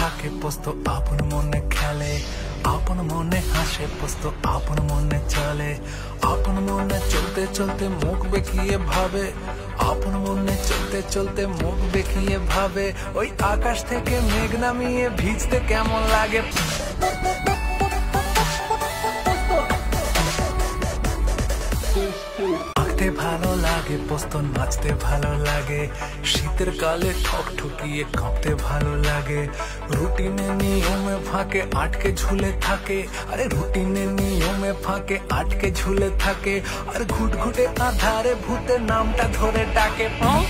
থাকে পোস্ত আপন মনে খেলে, আপন মনে হাসে পোস্ত আপন মনে চলে, আপন মনে চলতে চলতে মুখ বেঁকিয়ে ভাবে, আপন মনে চলতে চলতে মুখ বেঁকিয়ে ভাবে, ওই আকাশ থেকে মেঘ নামিয়ে ভিজতে কেমন লাগে। আঁকতে ভালো লাগে পোস্ত, নাচতে ভালো লাগে, শীতের কালে ঠকঠকিয়ে কাঁপতে ভালো লাগে, রুটিনে নিয়মে ফাঁকে আটকে ঝুলে থাকে, আরে রুটিনে নিয়মে ফাঁকে আটকে ঝুলে থাকে, আর ঘুটঘুটে আধারে ভূতের নামটা ধরে ডাকে।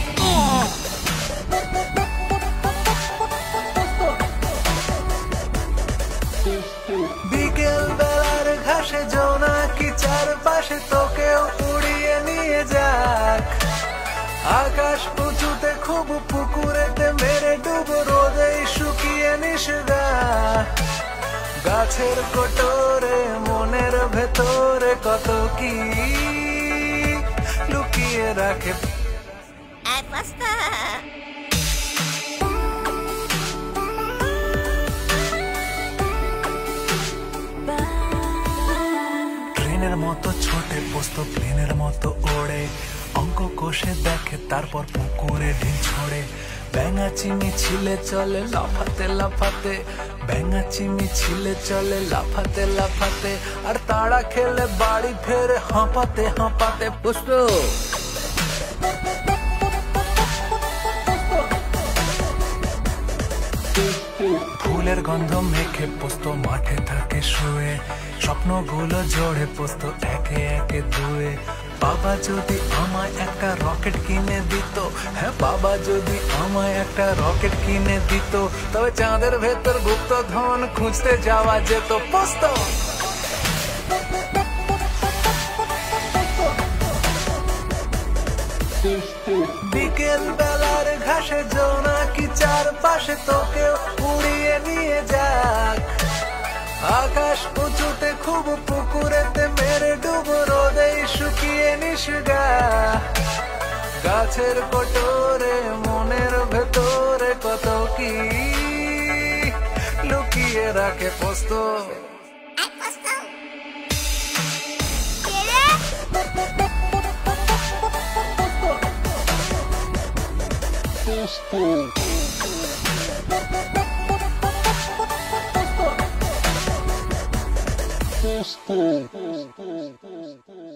বিকেল বেলার ঘাসে জোনাকি চারপাশে তোকেও উড়িয়ে নিয়ে যাক, আকাশ উঁচুতে খুব পুকুরেতে মেরে ডুবো রোদে শুকিয়ে নিশগা, গাছের কোটরে মনের ভেতরে কত কি লুকিয়ে রাখে। ট্রেনের মতো ছোটে পোস্ত প্লেনের মতো ওড়ে, অঙ্ক কষে দেখে তারপর পুকুরে ঢিল ছড়ে, ব্যাঙা চিমি ছিলে চলে লাফাতে লাফাতে, ব্যাঙা চিমি ছিলে চলে লাফাতে লাফাতে, আর তাড়া খেলে বাড়ি ফেরে হাঁপাতে হাঁপাতে। পোস্ত ফুলের গন্ধ মেখে পোস্ত মাঠে থাকে শুয়ে, স্বপ্নগুলো জোড়ে পোস্ত একে একে ধুয়ে, বাবা যদি আমায় একটা রকেট কিনে দিত, হ্যাঁ বাবা যদি আমায় একটা রকেট কিনে দিত, তবে চাঁদের ভেতর গুপ্ত ধন খুঁজতে যাওয়া যেত। পোস্ত বিকেল বেলার ঘাসে জোনাকি চারপাশে তোকেও উড়িয়ে নিয়ে যাক, আকাশ উঁচুতে খুব পুকুরেতে মেরে ডুবো রোদে শুকিয়ে নিশগা, গাছের কোটরে মনের ভেতরে কত কি লুকিয়ে রাখে। পোস্ত Posto.